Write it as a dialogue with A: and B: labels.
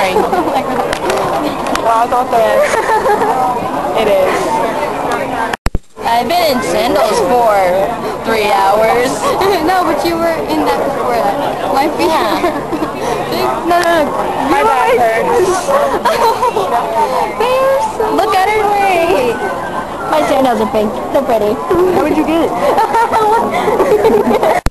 A: boring. Well, I thought that it is. I've been in sandals for 3 hours.
B: No, but you were in that before that. My feet.
A: Yeah. No. My back hurts. Look at her way.
B: My sandals are pink. They're pretty.
A: How would you get it?